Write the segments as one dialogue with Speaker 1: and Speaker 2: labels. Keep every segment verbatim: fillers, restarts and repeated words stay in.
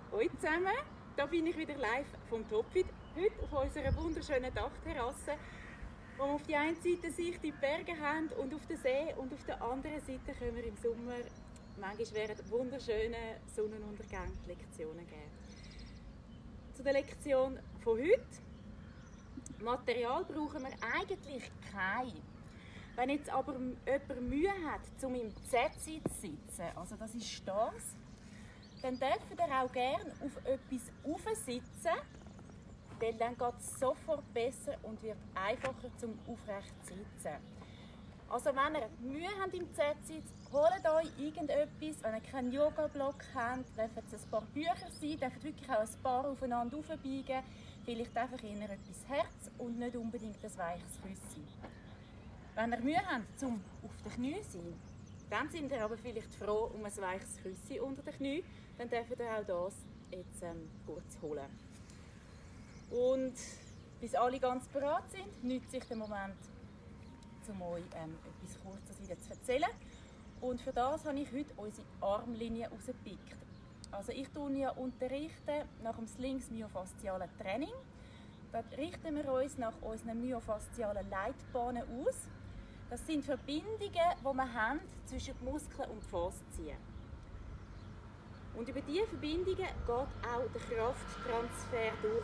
Speaker 1: Hallo zusammen, da bin ich wieder live vom Topfit. Heute auf unserer wunderschönen Dachterrasse, wo wir auf die einen Seite Sicht in die Berge haben und auf den See, und auf der anderen Seite können wir im Sommer manchmal während wunderschönen Sonnenuntergänge Lektionen geben. Zu der Lektion von heute. Material brauchen wir eigentlich kein. Wenn jetzt aber jemand Mühe hat, um im Zetsi zu sitzen, also das ist das, dann dürfen ihr auch gerne auf etwas aufsitzen, weil dann geht es sofort besser und wird einfacher zum aufrecht zu sitzen. Also wenn ihr Mühe habt im Zetsi, holt euch irgendetwas. Wenn ihr keinen Yoga-Block habt, dürfen es ein paar Bücher sein, dürfen wirklich auch ein paar aufeinander aufbiegen. Vielleicht einfach eher etwas Herz und nicht unbedingt ein weiches Küsschen. Wenn ihr Mühe habt, um auf den Knien zu sein, dann sind ihr aber vielleicht froh um ein weiches Küsschen unter den Knien. Dann dürft ihr auch das jetzt ähm, kurz holen. Und bis alle ganz bereit sind, nützt sich der Moment, um euch ähm, etwas Kurzes wieder zu erzählen. Und für das habe ich heute unsere Armlinie rausgepickt. Also ich tue ja unterrichten nach dem Slings myofaszialen Training. Da richten wir uns nach unseren myofaszialen Leitbahnen aus. Das sind Verbindungen, die wir haben zwischen den Muskeln und den Faszien. Und über diese Verbindungen geht auch der Krafttransfer durch.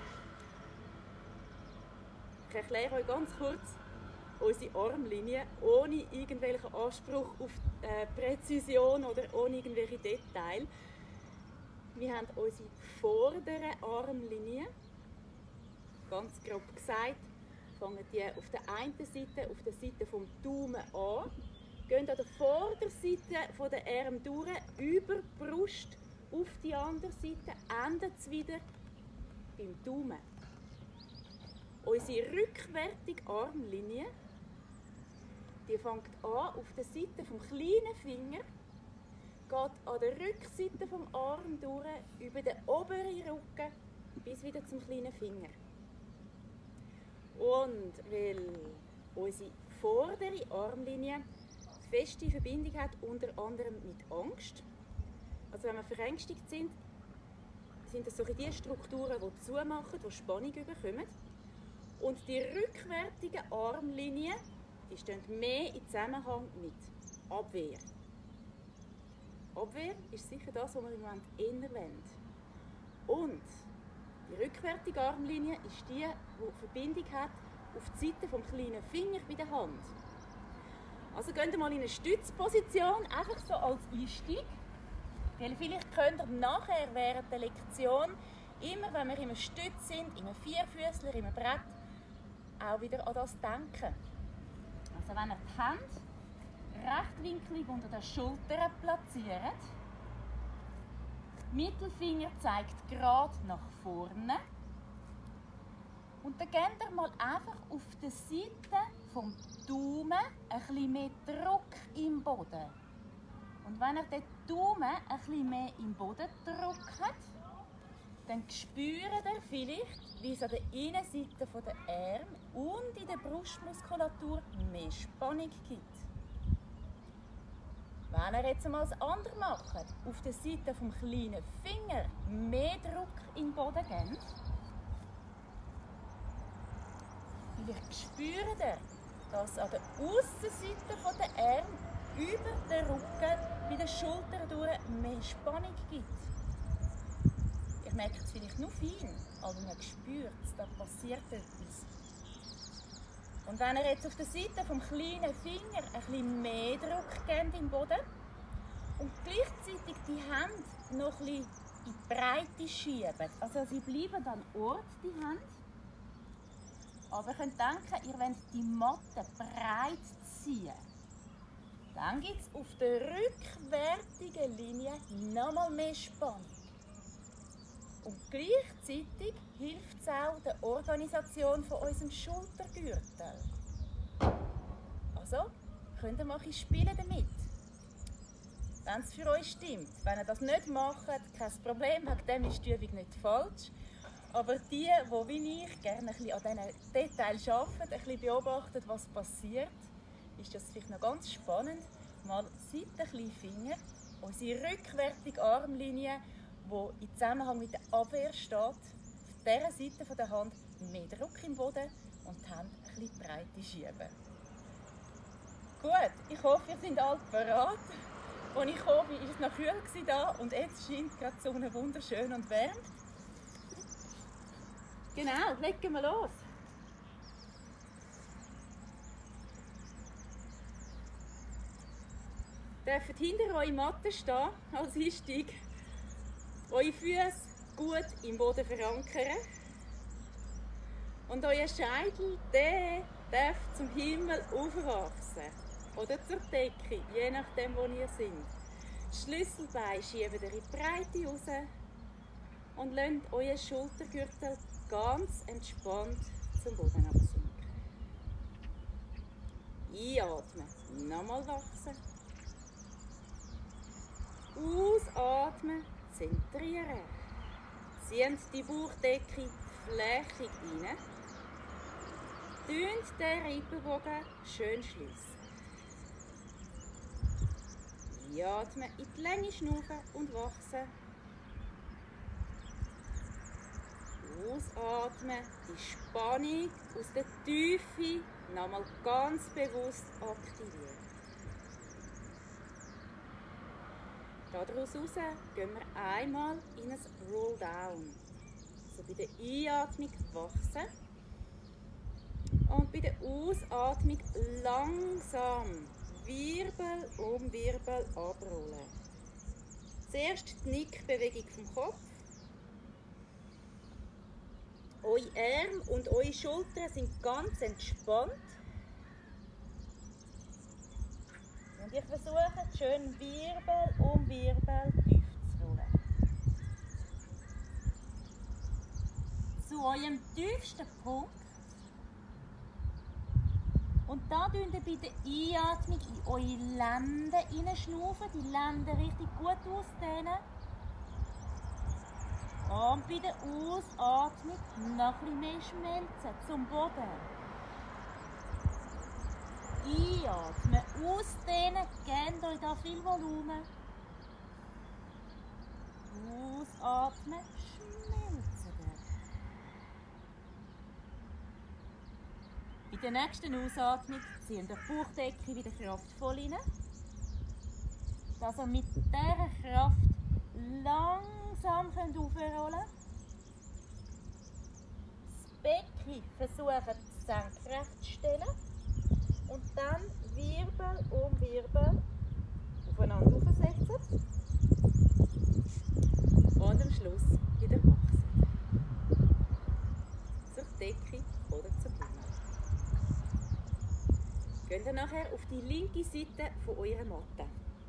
Speaker 1: Ich erkläre euch ganz kurz unsere Armlinie, ohne irgendwelchen Anspruch auf äh, Präzision oder ohne irgendwelche Details. Wir haben unsere vordere Armlinie, ganz grob gesagt, fangen die auf der einen Seite, auf der Seite vom Daumen an, gehen an der Vorderseite von der Arme durch, über die Brust auf die andere Seite, endet es wieder beim Daumen. Unsere rückwärtige Armlinie, die fängt an auf der Seite vom kleinen Finger, geht an der Rückseite vom Arm durch, über den oberen Rücken bis wieder zum kleinen Finger. Und weil unsere vordere Armlinie feste Verbindung hat, unter anderem mit Angst, also wenn wir verängstigt sind, sind das so die Strukturen, die zumachen, die Spannung bekommen. Und die rückwärtigen Armlinien, die stehen mehr in Zusammenhang mit Abwehr. Abwehr ist sicher das, was wir im Moment eher wollen. Und die rückwärtige Armlinie ist die, die Verbindung hat auf die Seite vom kleinen Finger bei der Hand. Also geht ihr mal in eine Stützposition, einfach so als Einstieg. Weil vielleicht könnt ihr nachher während der Lektion, immer wenn wir in einem Stütz sind, in einem Vierfüßler, in einem Brett, auch wieder an das denken. Also wenn ihr die Hände rechtwinklig unter den Schultern platziert, Mittelfinger zeigt gerade nach vorne. Und dann gebt ihr mal einfach auf der Seite vom Daumen ein bisschen mehr Druck im Boden. Und wenn ihr den Daumen ein bisschen mehr im Boden drückt, dann spürt ihr vielleicht, wie es an der Innenseite der Arme und in der Brustmuskulatur mehr Spannung gibt. Wenn ihr jetzt einmal das andere macht, auf der Seite vom kleinen Finger mehr Druck in den Boden gebt, vielleicht spürt ihr, dass an der Aussenseite der Arme über den Rücken bei den Schultern durch mehr Spannung gibt. Ihr merkt es vielleicht nur fein, aber man spürt es, da passiert etwas. Und wenn ihr jetzt auf der Seite vom kleinen Finger ein bisschen mehr Druck gebt im Boden und gleichzeitig die Hände noch ein bisschen in die Breite schieben, also sie bleiben an Ort, die Hände, aber ihr könnt denken, ihr wollt die Matte breit ziehen. Dann gibt es auf der rückwärtigen Linie nochmal mehr Spannung. Und gleichzeitig hilft es auch der Organisation von unserem Schultergürtel. Also könnt ihr mal ein spielen damit. Wenn es für euch stimmt. Wenn ihr das nicht macht, kein Problem, wegen dem ist die Übung nicht falsch. Aber die, die wie ich gerne ein bisschen an diesen Details arbeiten, ein bisschen beobachten, was passiert, ist das vielleicht noch ganz spannend. Mal Seite, kleine Finger, unsere rückwärtige Armlinie, der in Zusammenhang mit der Abwehr steht, auf dieser Seite der Hand mehr Druck im Boden und die Hände ein bisschen breite schieben. Gut, ich hoffe, ihr seid alle bereit. Als ich kam, war es noch kühl da und jetzt scheint gerade die Sonne wunderschön und wärmt. Genau, legen wir los. Ihr dürft hinter eurer Matte stehen, als Einstieg. Eure Füße gut im Boden verankern. Und euer Scheitel, der darf zum Himmel aufwachsen. Oder zur Decke, je nachdem, wo ihr seid. Das Schlüsselbein schiebt ihr in die Breite raus und lasst euren Schultergürtel ganz entspannt zum Boden absinken. Einatmen, nochmal wachsen. Ausatmen, zentrieren. Zieht die Bauchdecke flächig rein. Dünnt den Rippenbogen schön schließen. Einatmen, in die Länge schnaufen und wachsen. Ausatmen, die Spannung aus der Tiefe nochmal ganz bewusst aktivieren. Daraus raus gehen wir einmal in ein Roll-Down. Also bei der Einatmung wachsen und bei der Ausatmung langsam Wirbel um Wirbel abrollen. Zuerst die Nickbewegung vom Kopf. Eure Arme und eure Schultern sind ganz entspannt. Und ich versuche, schön Wirbel um Wirbel tief zu rollen. Zu eurem tiefsten Punkt. Und da dünnt ihr bei der Einatmung in eure Lenden hineinschnaufen, die Lenden richtig gut ausdehnen. Und bei der Ausatmung noch ein bisschen mehr schmelzen zum Boden. Einatmen, ausdehnen, gebt euch da viel Volumen. Ausatmen, schmelzen. Bei der nächsten Ausatmung ziehen die Bauchdecke wieder kraftvoll rein. Dass ihr mit dieser Kraft langsam aufrollen könnt. Das Becken versuchen senkrecht zu stellen. Und dann Wirbel um Wirbel aufeinander aufsetzen. Und am Schluss wieder wachsen. Zur Decke oder zum Himmel. Geht ihr nachher auf die linke Seite von eurer Matte.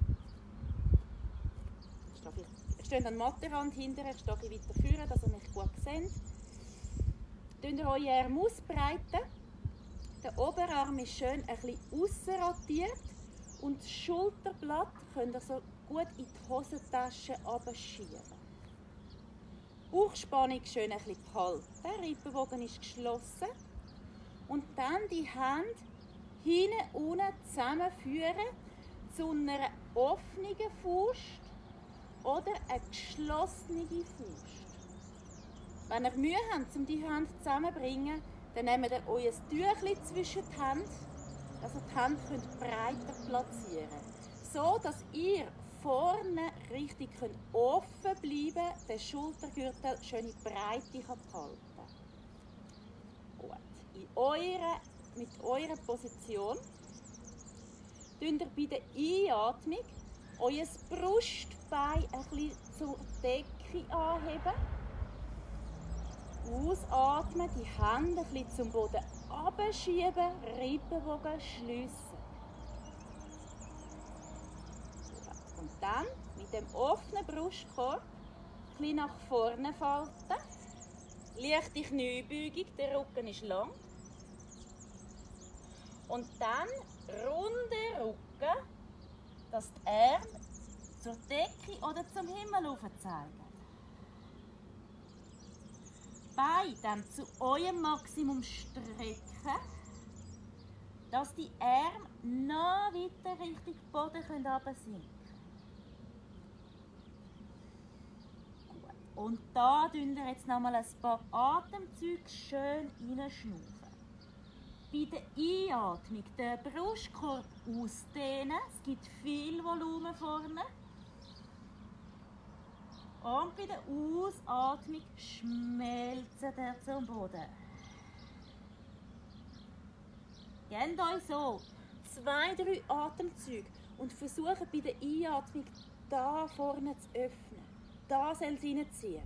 Speaker 1: Ihr steht an der Mattenrand hinterher, ich stehe weiter vorne, dass ihr mich gut seht. Könnt ihr eure Arme ausbreiten. Der Oberarm ist schön ein bisschen ausrotiert und das Schulterblatt könnt ihr so gut in die Hosentasche abschieben. Bauchspannung schön ein bisschen behalten. Der Rippenbogen ist geschlossen. Und dann die Hände hinten unten zusammenführen zu einer offenen Faust oder einer geschlossenen Faust. Wenn ihr Mühe habt, um die Hände zusammenzubringen, dann nehmt ihr euer Tüchlein zwischen die Hände, dass ihr die Hände breiter platzieren könnt. So, dass ihr vorne richtig offen bleiben könnt, den Schultergürtel schön in Breite behalten kann. Gut. In eurer, mit eurer Position könnt ihr bei der Einatmung euer Brustbein ein bisschen zur Decke anheben. Ausatmen, die Hände ein bisschen zum Boden abschieben, Rippenbogen schliessen. Und dann mit dem offenen Brustkorb ein bisschen nach vorne falten. Leichte Kniebeugung, der Rücken ist lang. Und dann runden Rücken, dass die Arme zur Decke oder zum Himmel zeigen. Beine dann zu eurem Maximum strecken, dass die Arme noch weiter Richtung Boden herabsinken können. Und da tun wir jetzt nochmal ein paar Atemzüge schön reinschnaufen. Bei der Einatmung den Brustkorb ausdehnen. Es gibt viel Volumen vorne. Und bei der Ausatmung schmelzen der zum Boden. Gebt euch so zwei, drei Atemzüge und versuchen bei der Einatmung da vorne zu öffnen. Da soll es reinziehen.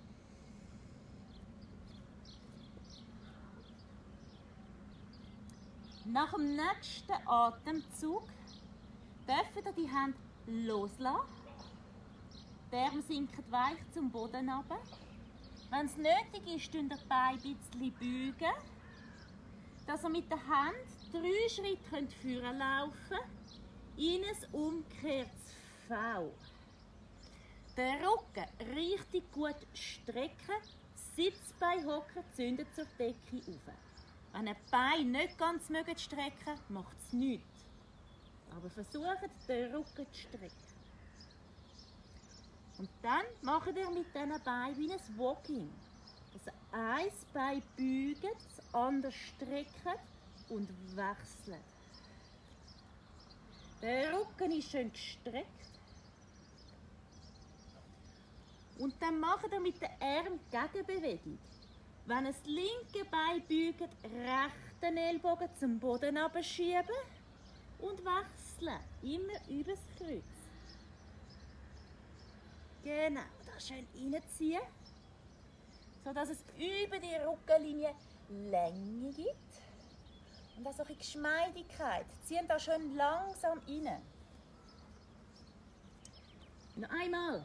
Speaker 1: Nach dem nächsten Atemzug dürft ihr die Hände loslassen. Die Arme sinken weich zum Boden runter. Wenn es nötig ist, könnt ihr die Beine ein bisschen beugen, dass ihr mit den Händen drei Schritte führen laufen könnt, in ein umgekehrtes V. Den Rücken richtig gut strecken, Sitzbein hocken, zünden zur Decke auf. Wenn ihr die Beine nicht ganz mögt strecken, macht es nichts. Aber versucht, den Rücken zu strecken. Und dann macht ihr mit diesen Beinen wie ein Walking. Also ein Bein beugt, das andere streckt und wechselt. Der Rücken ist schön gestreckt. Und dann macht ihr mit den Armen Gegenbewegung. Wenn ihr das linke Bein beugt, rechten Ellbogen zum Boden abschieben und wechseln. Immer übers Kreuz. Genau, da schön reinziehen, sodass es über die Rückenlinie Länge gibt. Und auch so ein bisschen Geschmeidigkeit. Ziehen da schön langsam rein. Noch einmal.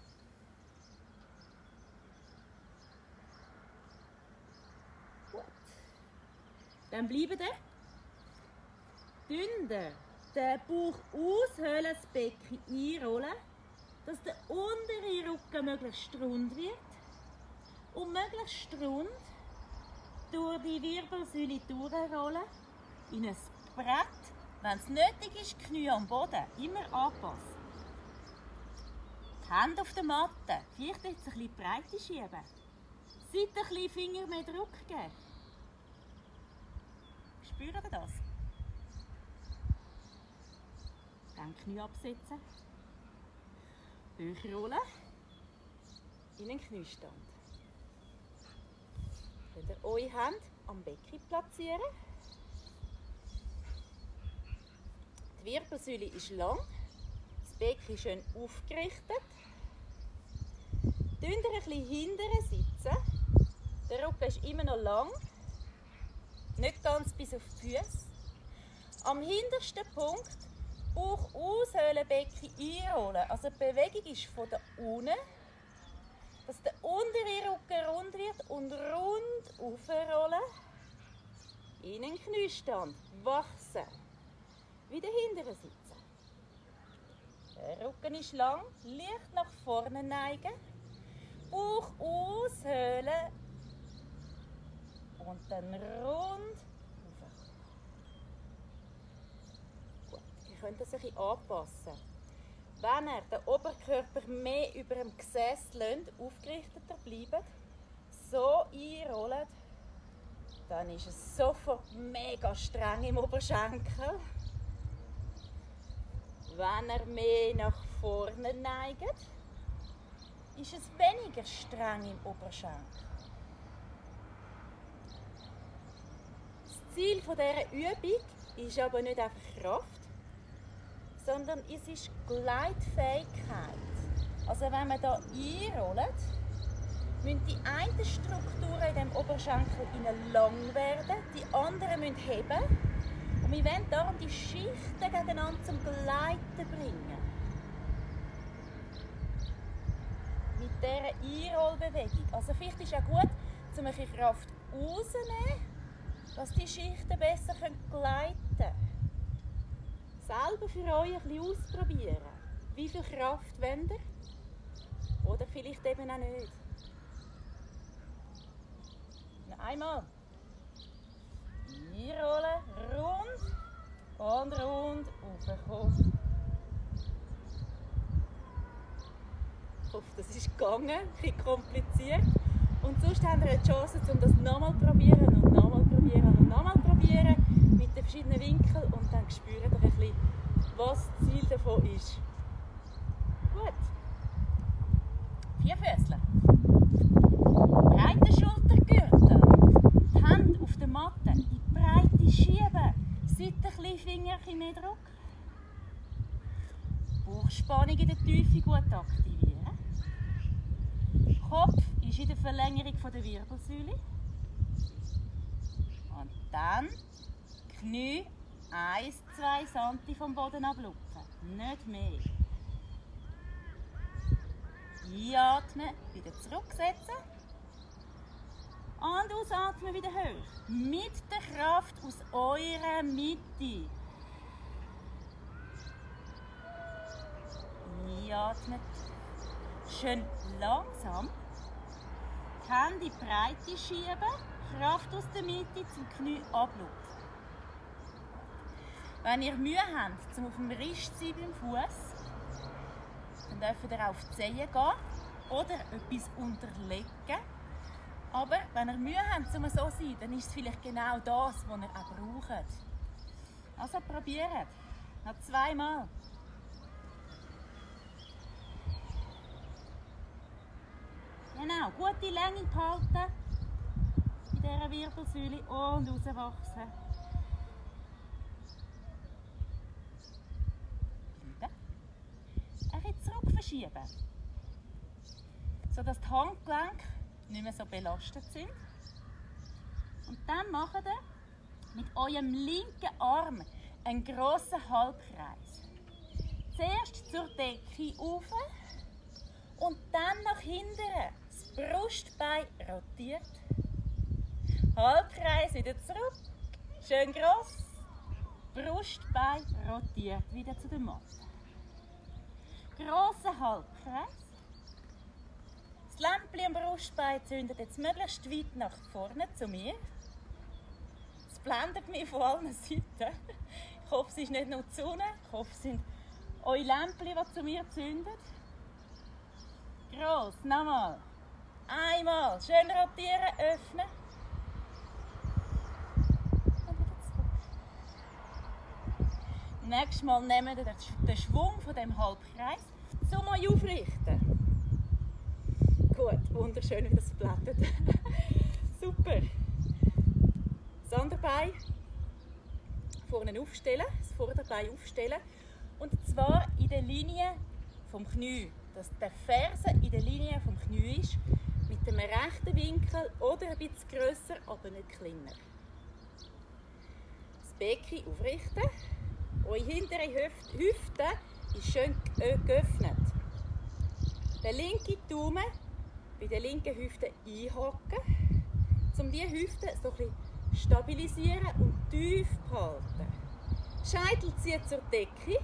Speaker 1: Gut. Dann bleiben ihr. Dünner den Bauch aushöhlen, das Becken einrollen, dass der untere Rücken möglichst rund wird und möglichst rund durch die Wirbelsäule durchrollen in ein Brett. Wenn es nötig ist, Knie am Boden, immer anpassen. Die Hände auf der Matte, vielleicht jetzt ein bisschen Breite schieben. Seite ein bisschen Finger mehr Druck geben. Spüren Sie das? Dann Knie absetzen. Durchrollen. In den Kniestand. Könnt ihr eure Hände am Becken platzieren. Die Wirbelsäule ist lang. Das Becken ist schön aufgerichtet. Dünnt ihr ein bisschen hinterher sitzen. Der Rücken ist immer noch lang. Nicht ganz bis auf die Füße. Am hintersten Punkt Bauch aushöhlen, Becken einrollen. Also die Bewegung ist von da unten, dass der untere Rücken rund wird und rund aufrollen. In den Kniestand. Wachsen. Wieder hinterher sitzen. Der Rücken ist lang. Leicht nach vorne neigen. Bauch aushöhlen. Und dann rund. Gut, ihr könnt das ein bisschen anpassen. Wenn ihr den Oberkörper mehr über dem Gesäß lässt, aufgerichteter bleibt, so einrollt, dann ist es sofort mega streng im Oberschenkel. Wenn ihr mehr nach vorne neigt, ist es weniger streng im Oberschenkel. Das Ziel dieser Übung ist aber nicht einfach Kraft, sondern es ist Gleitfähigkeit. Also wenn wir hier einrollen, müssen die einen Strukturen in dem Oberschenkel lang werden, die anderen müssen heben. Und wir wollen darum die Schichten gegeneinander zum Gleiten bringen. Mit dieser Einrollbewegung. Also vielleicht ist es auch gut, um ein bisschen Kraft rauszunehmen, dass die Schichten besser gleiten können. Selber für euch ein bisschen ausprobieren. Wie viel Kraft wollt ihr? Oder vielleicht eben auch nicht. Noch einmal. Einrollen, rund und rund, raufkommen. hoffe, das ist gegangen, ein bisschen kompliziert. Und sonst haben wir eine Chance, um das nochmal zu probieren und nochmal probieren und nochmal probieren mit den verschiedenen Winkeln und dann spürt ihr ein bisschen, was das Ziel davon ist. Gut. Vierfüßler. Breite Schultergürtel. Die Hände auf der Matte in die Breite schieben. Seitenfinger ein bisschen mehr Druck. Bauchspannung in der Tiefe gut aktivieren. Kopf ist in der Verlängerung der Wirbelsäule. Und dann Knie eins bis zwei Zentimeter vom Boden ablupfen. Nicht mehr. Einatmen, wieder zurücksetzen. Und ausatmen, wieder hoch. Mit der Kraft aus eurer Mitte. Einatmen. Schön langsam. Die Hände in die Breite schieben. Kraft aus der Mitte zum Knie ablupfen. Wenn ihr Mühe habt, zum auf dem Rist zu sein beim Fuß, dann dürft ihr auf die Zehen gehen oder etwas unterlegen. Aber wenn ihr Mühe habt, um so zu sein, dann ist es vielleicht genau das, was ihr auch braucht. Also probiert. Noch zweimal. Genau, gute Länge behalten in dieser Wirbelsäule und rauswachsen. Ein bisschen zurück verschieben, sodass die Handgelenke nicht mehr so belastet sind. Und dann macht ihr mit eurem linken Arm einen grossen Halbkreis. Zuerst zur Decke rauf und dann nach hinten. Das Brustbein rotiert. Halbkreis wieder zurück. Schön gross. Brustbein rotiert wieder zu der Matte. Grosser Halbkreis. Das Lämpchen am Brustbein zündet jetzt möglichst weit nach vorne zu mir. Es blendet mich von allen Seiten. Ich hoffe, es ist nicht nur die Sonne. Ich hoffe, es sind eure Lämpchen, die zu mir zünden. Gross, nochmal. Einmal. Schön rotieren, öffnen. Und wieder zurück. Nächstes Mal nehmen wir den Schwung von dem Halbkreis zum euch aufrichten. Gut, wunderschön, wie das blättert. Super. Das andere Bein vorne aufstellen, das Vorderbein aufstellen. Und zwar in der Linie vom Knie. Dass der Fersen in der Linie vom Knie ist, mit dem rechten Winkel oder ein bisschen grösser, aber nicht kleiner. Das Becken aufrichten. Eure hintere Hüfte ist schön geöffnet. Der linke Daumen bei der linken Hüfte einhaken, um diese Hüfte so ein bisschen stabilisieren und tief behalten. Scheitel zieht zur Decke.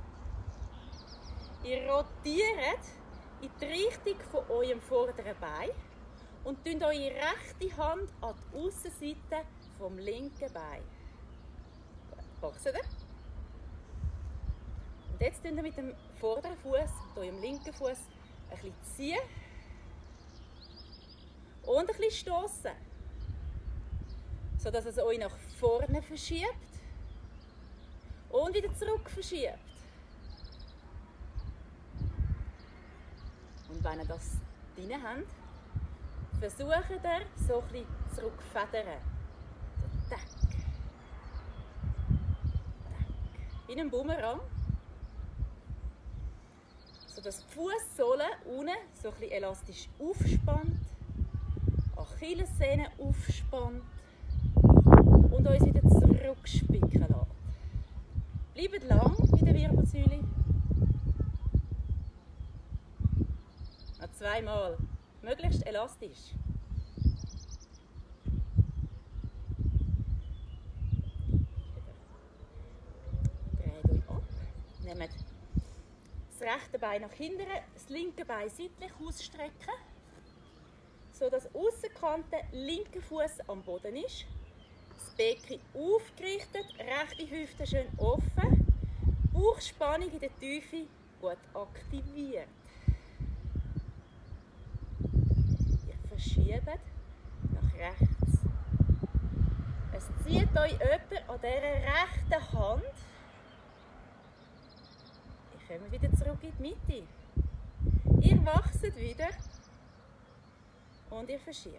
Speaker 1: Ihr rotiert in die Richtung von eurem vorderen Bein und tünt eure rechte Hand an die Aussenseite vom linken Bein. Wachsen. Und jetzt tünt ihr mit dem vorderen Fuß, mit eurem linken Fuß, ein bisschen ziehen und ein bisschen stoßen, sodass es euch nach vorne verschiebt und wieder zurück verschiebt. Und wenn ihr das drin habt, versucht ihr so ein bisschen zurückfedern. So, tack. Tack. Wie ein Bumerang. Sodass die Fußsohle unten so ein bisschen elastisch aufspannt, Achillessehne aufspannt und uns wieder zurückspicken lässt. Bleibt lang in der Wirbelsäule. Noch zweimal. Möglichst elastisch. Dreht euch ab. Nehmt das rechte Bein nach hinten, das linke Bein seitlich ausstrecken, sodass die Aussenkante linke Fuß am Boden ist. Das Becken aufgerichtet, rechte Hüfte schön offen, Bauchspannung in der Tiefe gut aktiviert. schiebt nach rechts. Es zieht euch jemand an dieser rechten Hand. Ihr kommt wieder zurück in die Mitte. Ihr wachset wieder und ihr verschiebt.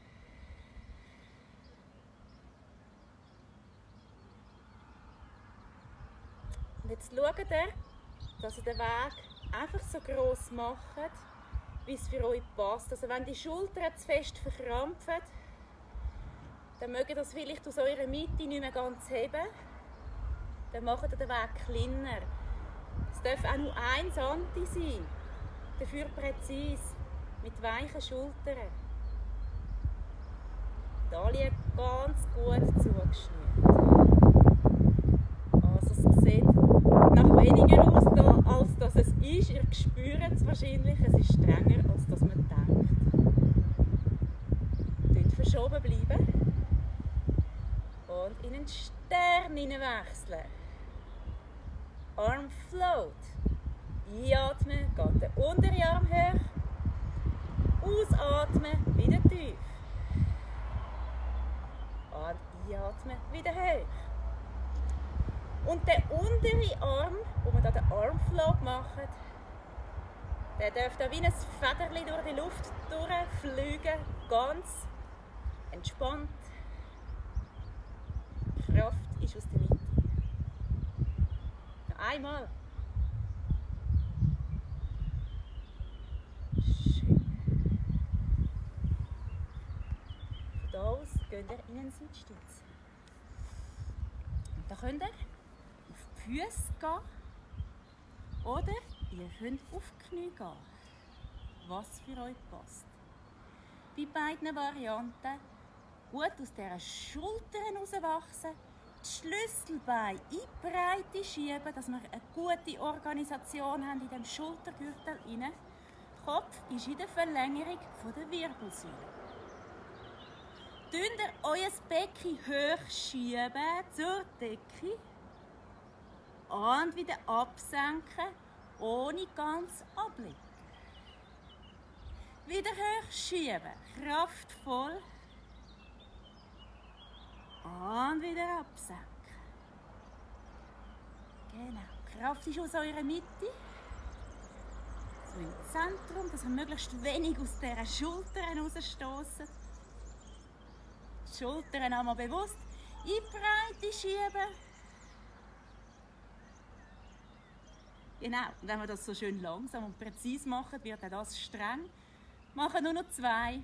Speaker 1: Und jetzt schaut ihr, dass ihr den Weg einfach so gross macht, wie es für euch passt. Also wenn die Schultern zu fest verkrampfen, dann mögt ihr das vielleicht aus eurer Mitte nicht mehr ganz heben. Dann macht ihr den Weg kleiner. Es darf auch nur ein Santi sein, dafür präzise, mit weichen Schultern. Die Taille ganz gut zugeschnürt. Also es sieht nach weniger aus, da, als dass es ist. Ihr spürt es wahrscheinlich, es ist strenger, als dass man denkt. Dort verschoben bleiben. Und in einen Stern hineinwechseln. Arm float. Einatmen, geht der untere Arm hoch. Ausatmen, wieder tief. Und einatmen, wieder hoch. Und der untere Arm, wo man da den Armfloat macht, der darf da wie ein Federchen durch die Luft durchfliegen, ganz entspannt. Die Kraft ist aus der Mitte. Noch einmal. Schön. Von da aus geht ihr in einen Sitzstütz. Und da könnt ihr auf die Füße gehen oder ihr könnt auf die Knie gehen, was für euch passt. Bei beiden Varianten gut aus dieser Schultern rauswachsen, die Schlüsselbeine in die Breite schieben, dass wir eine gute Organisation haben in dem Schultergürtel rein. Der Kopf ist in der Verlängerung der Wirbelsäule. Dünnt ihr euer Becken hochschieben zur Decke und wieder absenken, ohne ganz ablegen. Wieder hochschieben, kraftvoll. Und wieder absenken. Genau. Die Kraft ist aus eurer Mitte. So im Zentrum, dass wir möglichst wenig aus diesen Schultern rausstoßen. Die Schultern einmal bewusst in die Breite schieben. Genau. Und wenn wir das so schön langsam und präzise machen, wird auch das streng. Machen nur noch zwei.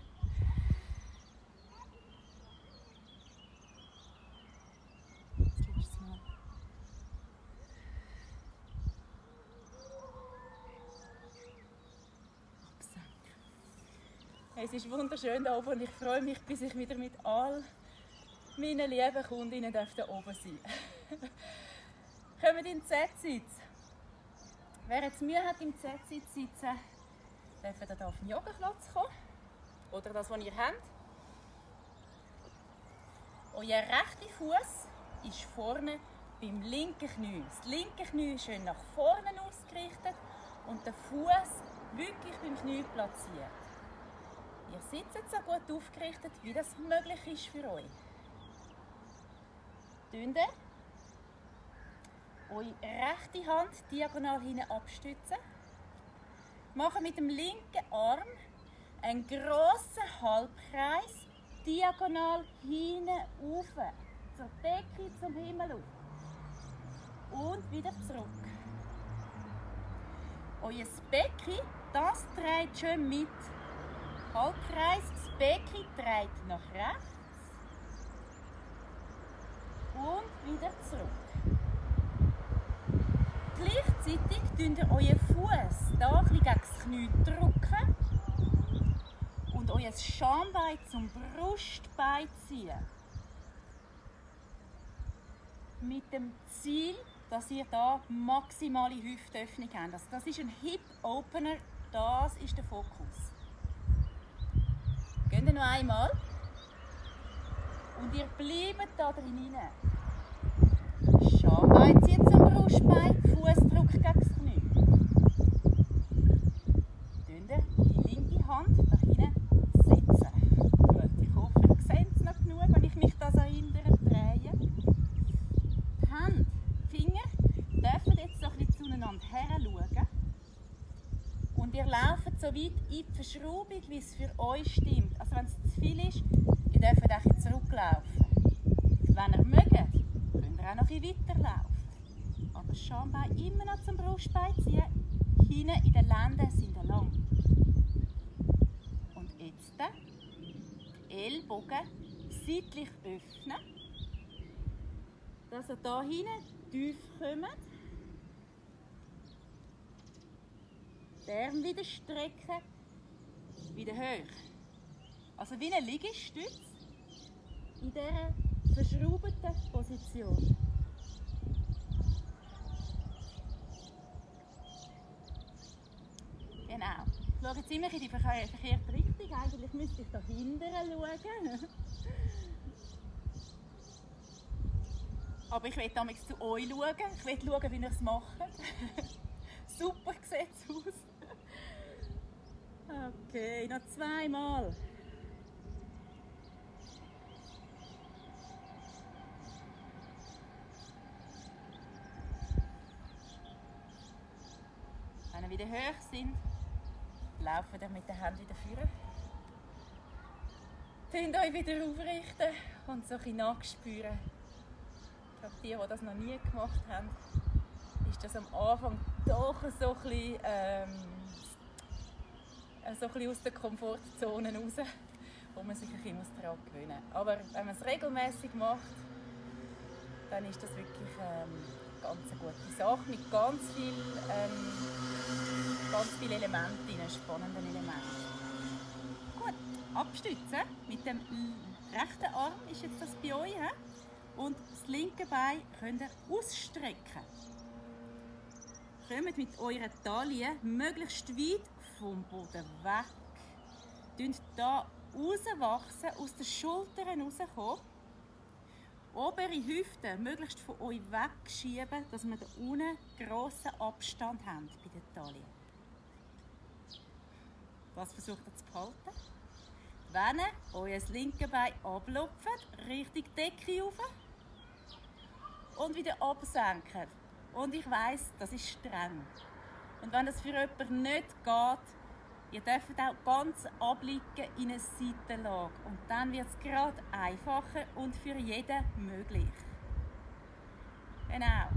Speaker 1: Es ist wunderschön hier oben und ich freue mich, bis ich wieder mit all meinen lieben Kundinnen hier oben sein darf. Kommt in den Z-Sitz. Wer jetzt Mühe hat im Z-Sitz sitzen, darf ihr hier auf den Yogaplatz kommen. Oder das, was ihr habt. Euer rechter Fuß ist vorne beim linken Knie. Das linke Knie ist schön nach vorne ausgerichtet und der Fuß wirklich beim Knie platziert. Ihr sitzt so gut aufgerichtet, wie das möglich ist für euch. Dünde. Eure rechte Hand diagonal hinten abstützen. Machen mit dem linken Arm einen grossen Halbkreis diagonal hinten rauf. Zur Decke, zum Himmel auf. Und wieder zurück. Euer Becken, das dreht schön mit. Halbkreis, das Becken dreht nach rechts und wieder zurück. Gleichzeitig drückt ihr euren Fuß hier ein bisschen gegen das Knie drücken und euer Schambein zum Brustbein ziehen. Mit dem Ziel, dass ihr hier maximale Hüftöffnung habt. Also das ist ein Hip Opener, das ist der Fokus. Geht ihr noch einmal. Und ihr bleibt da drin. Schambein zieht zum Brustbein, Fußdruck gegen das Knie. Dünnt ihr die linke Hand da hinten sitzen. Und ihr lauft so weit in die Verschraubung, wie es für euch stimmt. Also wenn es zu viel ist, ihr dürft auch ein bisschen zurücklaufen. Wenn ihr mögt, könnt ihr auch noch ein bisschen weiterlaufen. Aber das Schambein immer noch zum Brustbein ziehen. Hinten in den Lenden sind ihr lang. Und jetzt die Ellbogen seitlich öffnen, dass ihr hier hinten tief kommt. Die Arme wieder strecken, wieder hoch. Also wie ein Liegestütz in dieser verschraubten Position. Genau. Ich schaue jetzt immer in die verkehrte Richtung. Eigentlich müsste ich da hinten schauen. Aber ich will damals zu euch schauen. Ich will schauen, wie ihr es macht. Super sieht es aus. Okay, noch zweimal. Wenn ihr wieder hoch sind, laufen ihr mit den Händen wieder vor. Könnt euch wieder aufrichten und so ein bisschen nachspüren. Ich glaube, die, die das noch nie gemacht haben, ist das am Anfang doch so ein bisschen, ähm, so ein bisschen aus der Komfortzone raus, wo man sich ein bisschen daran gewöhnen muss. Aber wenn man es regelmäßig macht, dann ist das wirklich ähm, ganz eine gute Sache mit ganz viel, ähm, ganz vielen Elementen, spannenden Elementen. Gut, abstützen. Mit dem rechten Arm ist jetzt das bei euch. He? Und das linke Bein könnt ihr ausstrecken. Kommt mit eurer Taille möglichst weit vom Boden weg. Hier rauswachsen, aus den Schultern rauskommen. Obere Hüfte möglichst von euch wegschieben, dass wir da unten grossen Abstand haben bei der Taille. Das versucht ihr zu behalten. Wenn ihr euer linkes Bein ablupft, Richtung Decke rauf und wieder absenken. Und ich weiss, das ist streng. Und wenn das für jemanden nicht geht, ihr dürft auch ganz abliegen in eine Seitenlage. Und dann wird es gerade einfacher und für jeden möglich. Genau.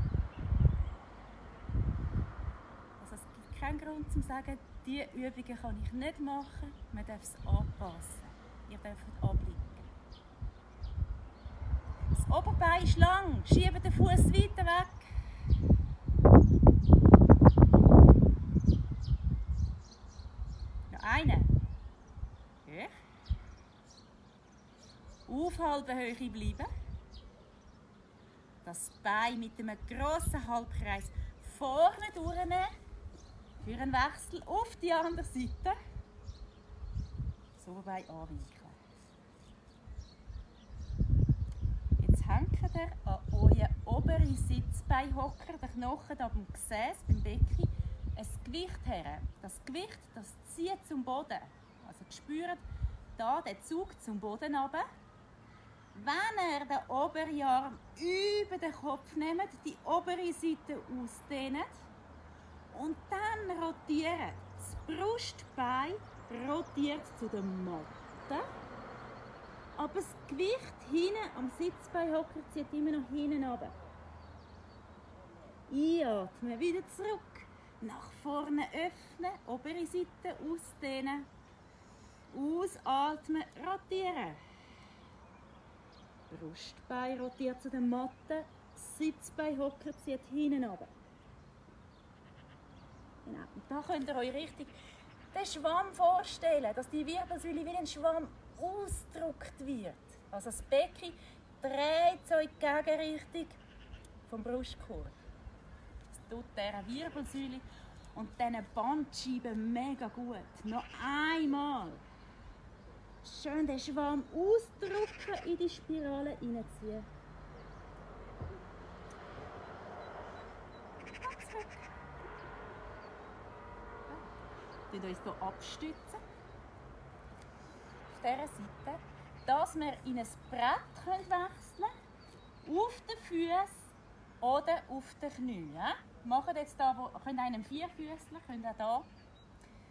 Speaker 1: Also es gibt keinen Grund zu sagen, diese Übungen kann ich nicht machen. Man darf es anpassen. Ihr dürft abliegen. Das Oberbein ist lang. Schiebt den Fuß weiter weg. Noch einen. Hoch. Auf halbe Höhe bleiben. Das Bein mit einem grossen Halbkreis vorne durchnehmen. Für einen Wechsel auf die andere Seite. So Bein anweichen. Jetzt hängt ihr an euren oberen Sitzbeinhocker, den Knochen ab dem Gesäß, beim Becken, ein Gewicht her. Das Gewicht, das zieht zum Boden. Also spürt da den Zug zum Boden runter. Wenn ihr den oberen Arm über den Kopf nehmt, die obere Seite ausdehnt und dann rotiert. Das Brustbein rotiert zu der Matte. Aber das Gewicht hinten am Sitzbeinhocker zieht immer noch hinten runter. Einatmen, wieder zurück. Nach vorne öffnen, obere Seite ausdehnen. Ausatmen, rotieren. Brustbein rotiert zu der Matte. Sitzbeinhocker zieht hinten runter. Genau. Und da könnt ihr euch richtig den Schwamm vorstellen, dass die Wirbelsäule wie ein Schwamm ausgedrückt wird. Also das Becken dreht so in die Gegenrichtung vom Brustkorb. Das tut dieser Wirbelsäule und diesen Bandscheiben mega gut. Noch einmal. Schön den Schwamm ausdrücken, in die Spirale hineinziehen. Wir uns hier abstützen. Auf dieser Seite, dass wir in ein Brett wechseln können, auf den Füßen oder auf den Knien. Machen jetzt da, wo, könnt einen Vierfüßler, könnt auch da.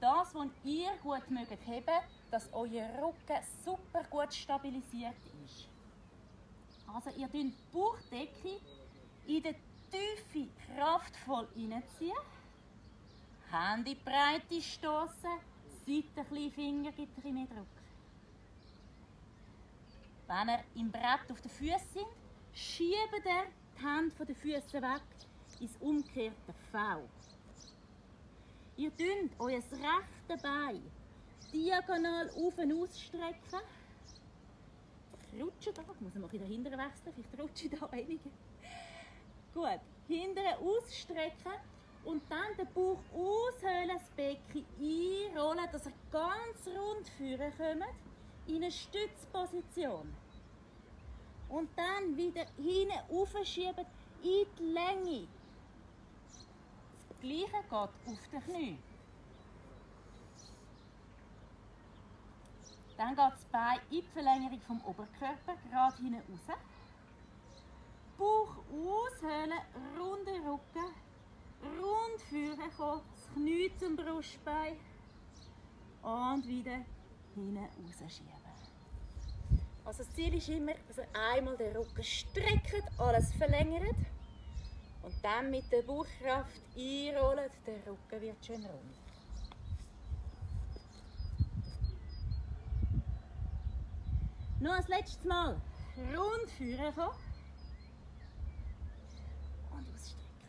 Speaker 1: das, was ihr gut mögt haben, dass euer Rücken super gut stabilisiert ist. Also ihr dünnt die Bauchdecke in der Tiefe kraftvoll reinziehen, Hände in die Breite stoßen, Seitenfinger gibt ein bisschen mehr Druck. Wenn ihr im Brett auf den Füßen sind, schiebt ihr die Hände von den Füßen weg ins umgekehrte V. Ihr dünnt euer rechtes Bein diagonal auf und ausstrecken. Rutschen da, ich muss noch wieder hinterher wechseln, vielleicht rutschen da einige. Gut, hinterher ausstrecken und dann den Bauch aushöhlen, das Becken einrollen, dass ihr ganz rund führen kommt in eine Stützposition. Und dann wieder hinten aufschieben in die Länge. Das Gleiche geht auf den Knie. Dann geht das Bein in die Verlängerung vom Oberkörper, gerade hinten raus. Bauch aushöhlen, runden Rücken, rund führen kommen, das Knie zum Brustbein und wieder hinten rausschieben. Also das Ziel ist immer, dass ihr einmal den Rücken streckt, alles verlängert und dann mit der Bauchkraft einrollt, der Rücken wird schön rund. Noch ein letztes Mal rund führen kommen und ausstrecken.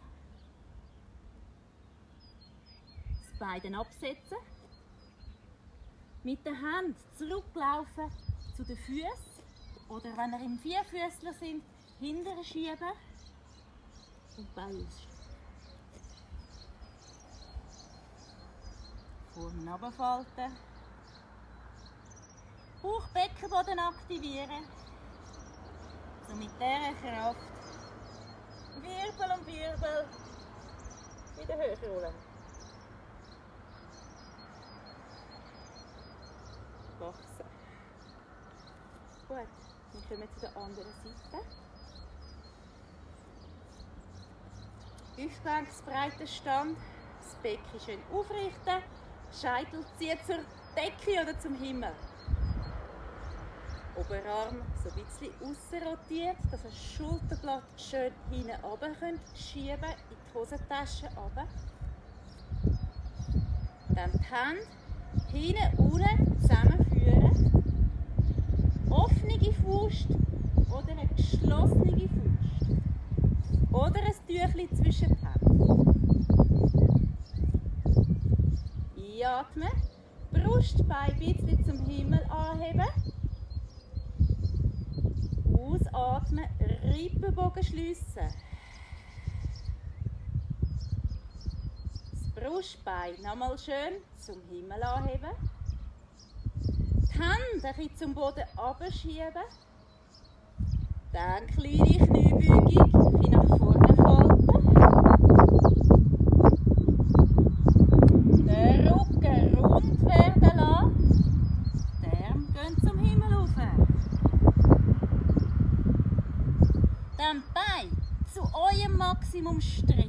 Speaker 1: Das Bein absetzen, mit den Händen zurücklaufen zu den Füßen oder wenn ihr im Vierfüßler sind, hinterher schieben und Bein ausstrecken. Vorne runterfalten. Bauch, Beckenboden aktivieren. So mit dieser Kraft Wirbel um Wirbel wieder hochrollen. Wachsen. Gut, dann kommen wir zu der anderen Seite. Hüftgelenksbreiter Stand, das Becken schön aufrichten, Scheitel zieht zur Decke oder zum Himmel. Oberarm so ein bisschen aussen rotiert, dass ihr das Schulterblatt schön hinten runter könnt schieben, in die Hosentasche runter. Dann die Hände hinten unten zusammenführen. Offene Faust oder eine geschlossene Faust. Oder ein Tüchlein zwischen den Händen. Einatmen, Brustbein ein bisschen zum Himmel anheben. Ausatmen, Rippenbogen schliessen. Das Brustbein nochmal schön zum Himmel anheben. Die Hände ein bisschen zum Boden abschieben. Dann kleine Kniebeugung, wie nach vorne falten. Den Rücken rund werden lassen. Die Arme gehen zum Himmel rauf. Dann Bein zu eurem Maximum strecken.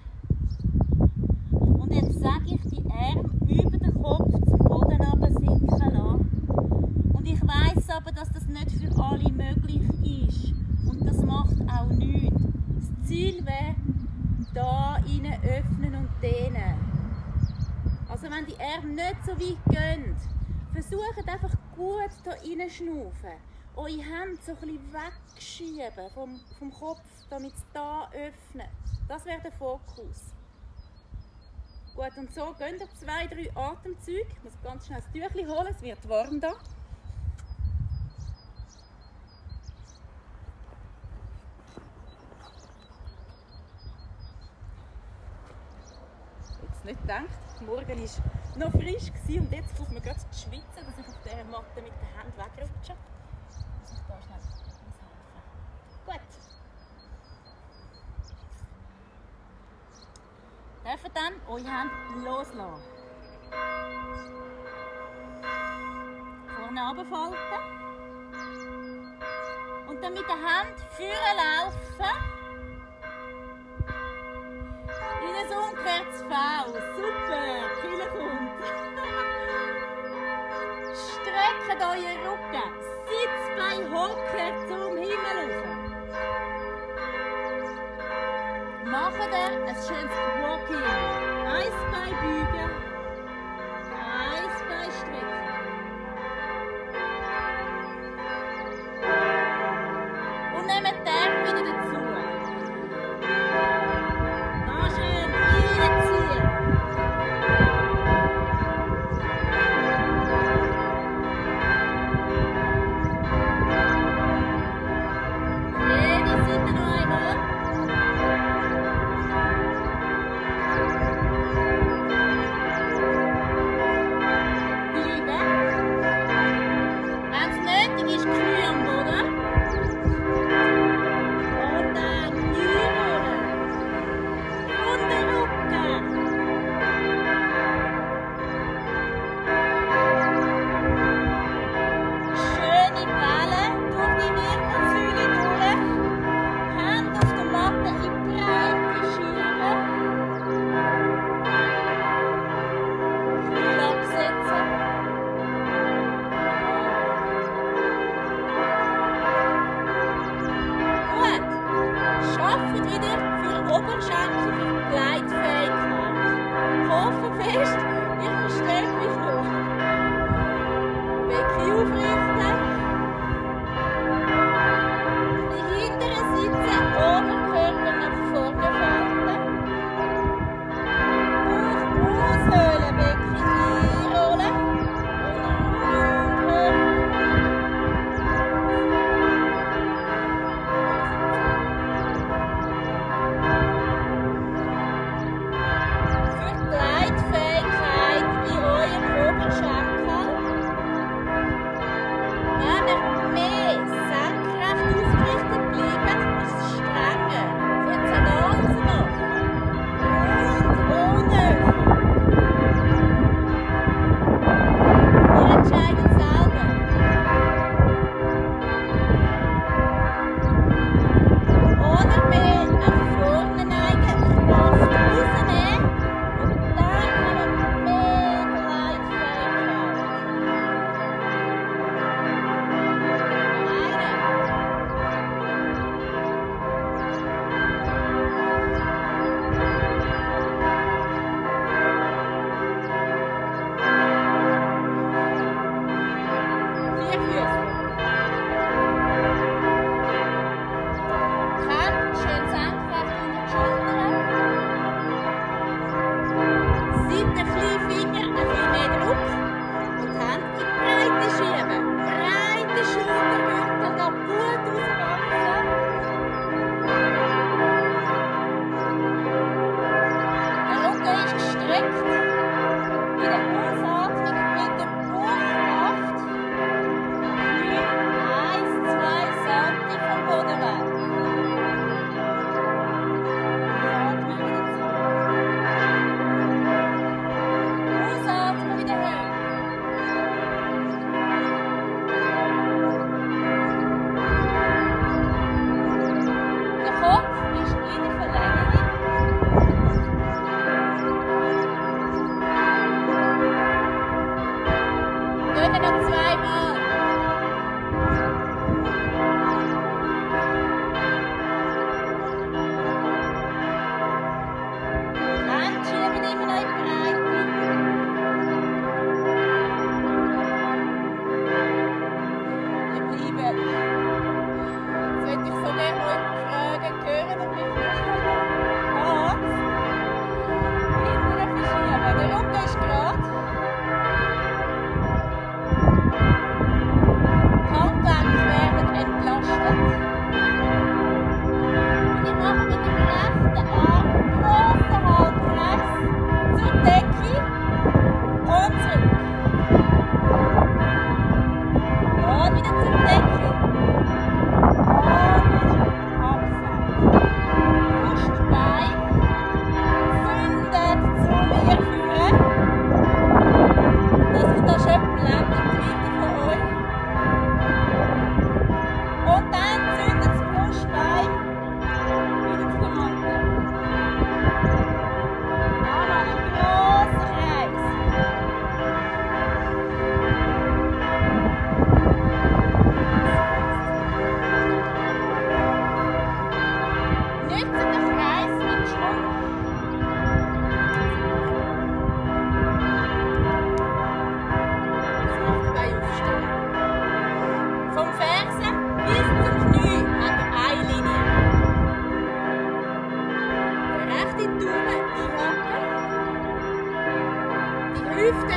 Speaker 1: Und jetzt sage ich die Arme über den Kopf zum Boden sinken lassen. Und ich weiss aber, dass das nicht für alle möglich ist. Und das macht auch nichts. Das Ziel wäre, da rein öffnen und dehnen. Also wenn die Arme nicht so weit gehen, versucht einfach gut hier rein schnaufen. Eure Hände so ein bisschen wegschieben vom, vom Kopf, damit es hier öffnet. Das wäre der Fokus. Gut, und so gehen ihr zwei, drei Atemzüge. Ich muss ganz schnell das Tüchlein holen, es wird warm hier. Jetzt nicht gedacht, morgen war noch frisch und jetzt kommt mir gerade zu schwitzen, dass ich auf dieser Matte mit den Händen wegrutsche. Muss ich da schnell helfen. Gut. Dürfen dann eure Hände loslassen. Vorne runterfalten. Und dann mit den Händen vorne laufen. In ein umgekehrtes V. Super, Kille kommt. Streckt euren Rücken. Sitzbein hocken zum Himmel rauf. Macht ihr ein schönes Walking. Eins Bein beugen. Eins Bein strecken. Und nehmt die Arme wieder dazu. Da schön reinziehen. Jede Seite noch einmal.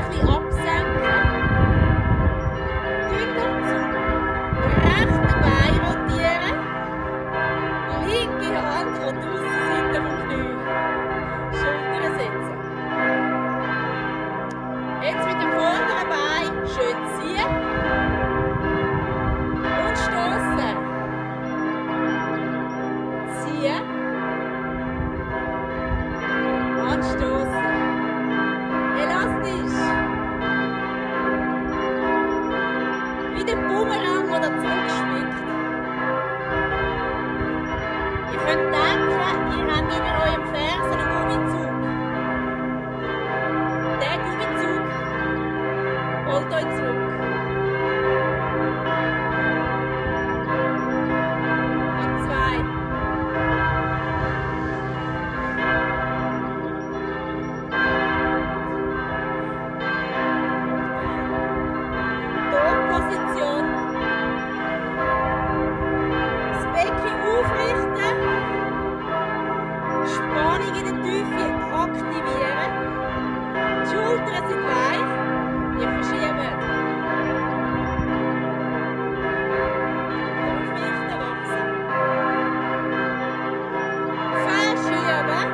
Speaker 1: bisschen absenken. Tünder zum rechten Bein rotieren. Linke Hand an die Aussenseite vom Knie. Schultern setzen. Jetzt mit dem vorderen Bein schön ziehen. Und stoßen. Ziehen. Anstoßen. Elastisch. Wie der Bumerang, der zurückspringt. Ihr könnt denken, ihr habt über eurem Fersen einen Gummizug. Der Gummizug holt euch zurück. Und zwei. Position. Das Becken aufrichten. Spannung in der Tiefe aktivieren. Die Schultern sind weich. Wir verschieben. Aufrichten, wachsen. Verschieben.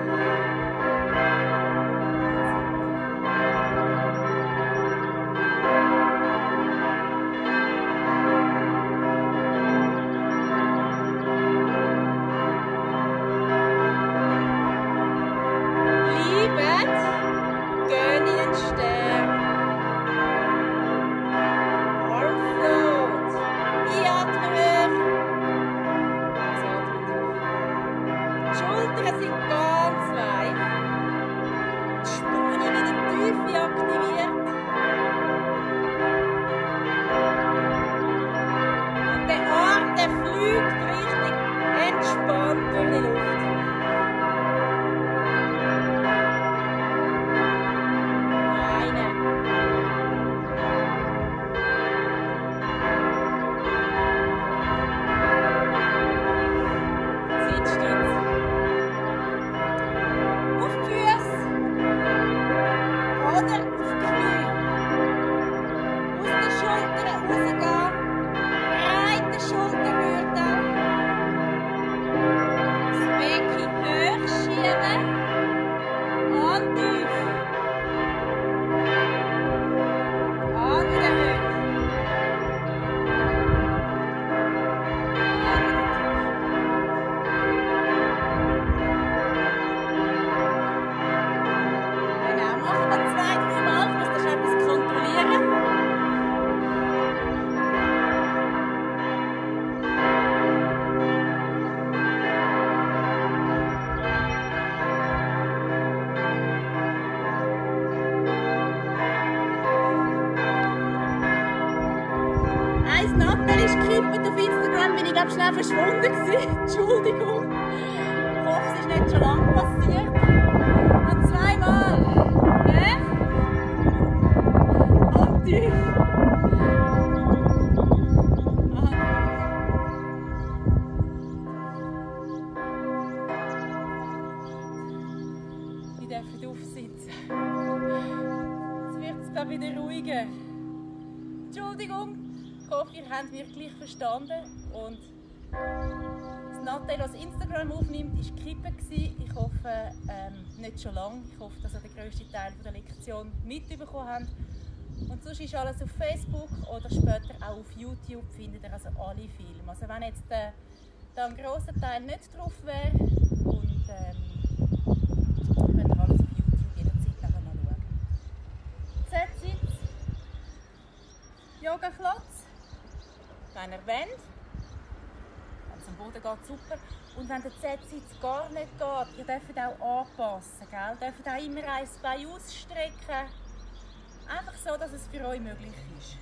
Speaker 1: Auf Instagram bin ich glaube schnell verschwunden gewesen. Entschuldigung. Ich hoffe, es ist nicht schon lange passiert. Noch zweimal. Ja? Und tief. Ich darf aufsitzen. Jetzt wird es da wieder ruhiger. Entschuldigung. Ich hoffe, ihr habt mich gleich verstanden. Und das Nathalie, das Instagram aufnimmt, war Kippe. Ich hoffe, ähm, nicht schon lange. Ich hoffe, dass ihr den grössten Teil der Lektion mitbekommen habt. Und sonst ist alles auf Facebook oder später auch auf YouTube, findet ihr also alle Filme. Also wenn jetzt äh, da ein grosser Teil nicht drauf wäre, und ähm, könnt ihr alles auf YouTube jederzeit nachschauen. Z-Sitz, Yoga-Klotz. Wenn ihr wollt, wenn es am Boden geht, super. Und wenn der Z-Sitz gar nicht geht, ihr dürft auch anpassen. Gell? Ihr dürft auch immer ein Bein ausstrecken. Einfach so, dass es für euch möglich ist.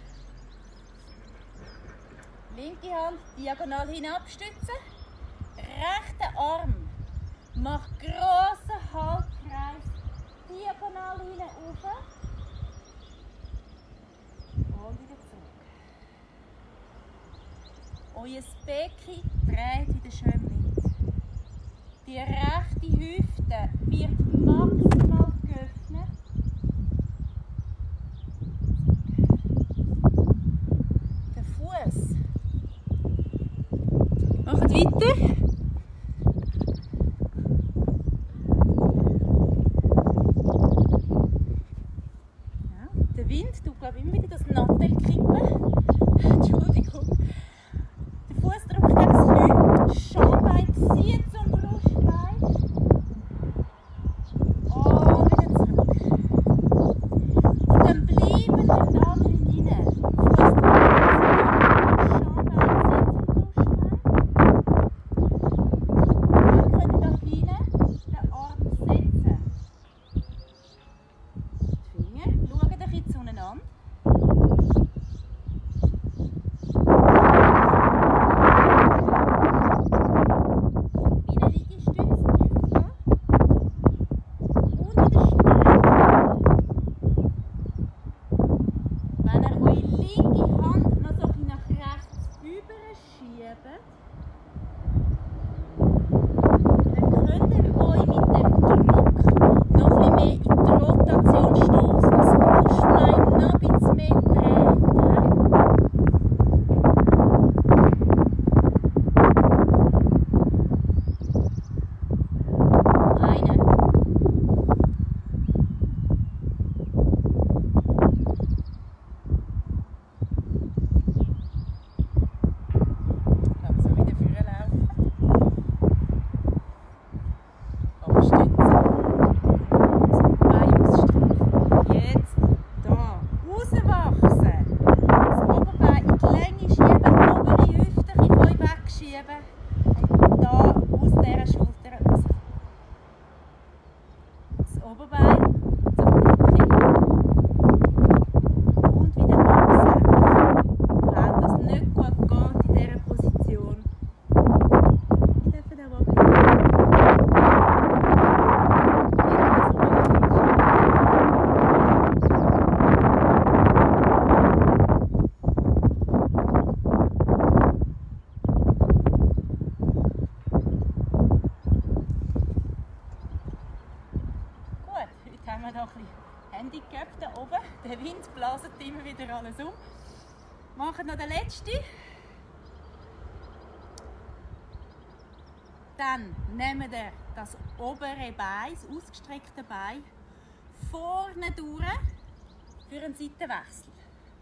Speaker 1: Linke Hand diagonal hinabstützen. Rechter Arm macht grossen Halbkreis diagonal hinten rauf. Und wieder zurück. Euer Becken dreht wieder schön mit. Die rechte Hüfte wird maximal geöffnet. weiter. Ja, der Wind tut, glaube ich, immer wieder das Nattel kippen. Entschuldigung. Der Fußdruck hat das Knie. Schambein zieht zum Brustbein. Und wieder zurück. Und dann bleiben wir da drin rein. Handicap da oben. Der Wind bläst immer wieder alles um. Machen noch den letzten. Dann nehmen wir das obere Bein, das ausgestreckte Bein, vorne durch für einen Seitenwechsel.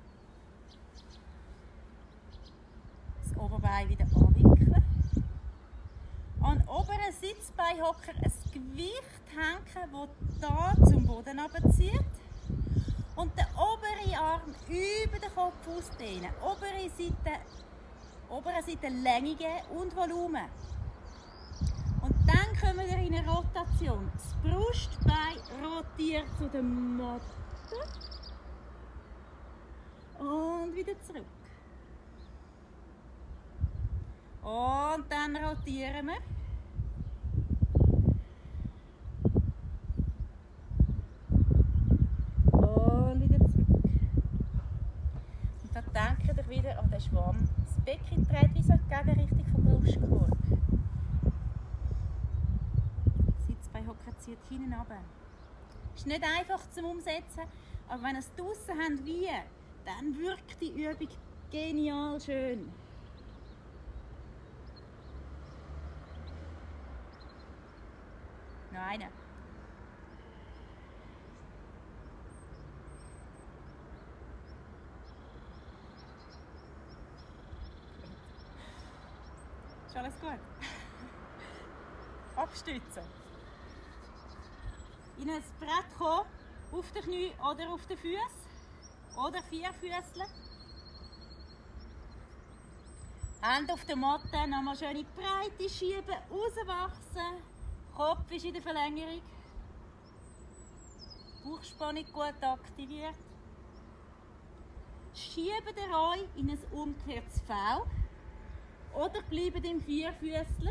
Speaker 1: Das Oberbein wieder anwickeln. An oberen Sitzbeinhocker ein Gewicht hängen, das hier zum Boden runterzieht. Und den oberen Arm über den Kopf ausdehnen. Obere Seite, obere Seite Länge geben und Volumen. Und dann kommen wir in eine Rotation. Das Brustbein rotiert zu der Matte. Und wieder zurück. Und dann rotieren wir. Und wieder zurück. Und dann denkt ihr wieder an den Schwamm. Das Becken dreht wie so die Gegenrichtung vom Brustkorb. Sitzbeinhocker zieht hinten runter. Ist nicht einfach zum Umsetzen, aber wenn ihr es draussen habt, wie, dann wirkt die Übung genial schön. Noch eine. Ist alles gut? Abstützen. In ein Brett kommen, auf den Knie oder auf den Füßen. Oder Vierfüßler. Hände auf der Matte, nochmal schön in die Breite schieben, rauswachsen. Kopf ist in der Verlängerung. Bauchspannung gut aktiviert. Schieben den Reu in ein umgekehrtes V. Oder bleiben im Vierfüßler.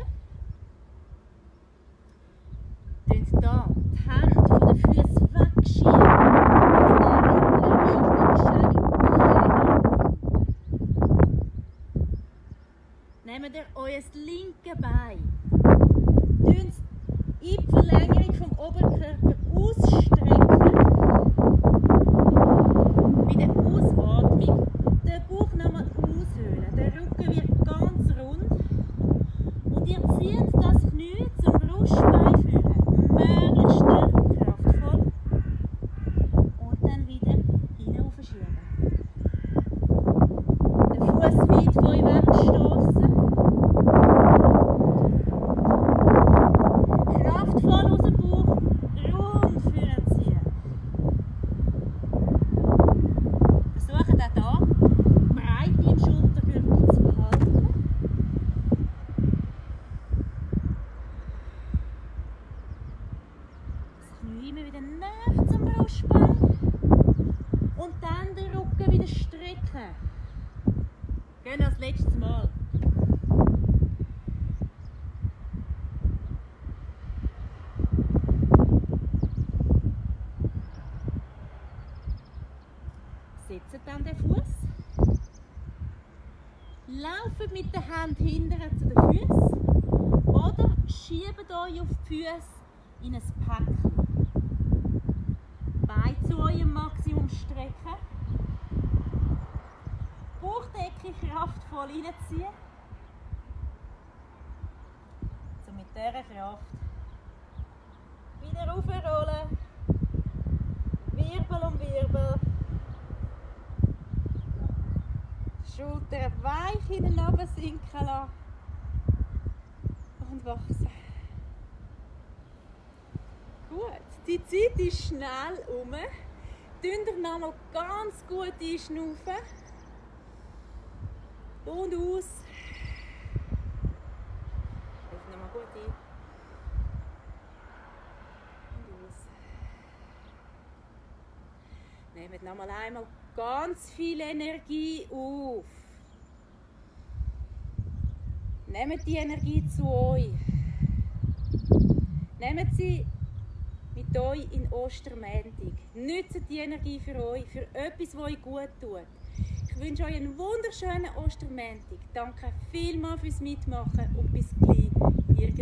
Speaker 1: Dann hier die Hände von den Füßen wegschieben. Nehmt ihr euer linkes Bein. In die Verlängerung vom Oberkörper ausstrecken. Bei der Ausatmung den Bauch nochmal aushöhlen. Der Rücken wird ganz rund. Und Fuß weit von euch wegstoßen. Kraftvoll aus dem Bauch rund vorziehen. Versucht auch hier Breite im Schultergürtel zu behalten. Das Knie immer wieder näher zum Brustbein. Und dann den Rücken wieder strecken. Gehen als letztes Mal. Setzt dann den Fuß. Lauft mit den Händen hinterher zu den Füßen. Oder schiebt euch auf die Füße in ein Päckchen. Beine zu eurem Maximum strecken. Bauchdecke kraftvoll reinziehen. So mit dieser Kraft wieder aufrollen. Wirbel um Wirbel. Schultern weich hinten sinken lassen. Und wachsen. Gut, die Zeit ist schnell um. Dünnt euch noch ganz gut einschnaufen. Und aus. Ruft nochmal gut ein. Und aus. Nehmt nochmal einmal ganz viel Energie auf. Nehmt die Energie zu euch. Nehmt sie mit euch in Ostermontag. Nützt die Energie für euch, für etwas, was euch gut tut. Ich wünsche euch einen wunderschönen Ostermontag. Danke vielmals fürs Mitmachen und bis gleich. Ihr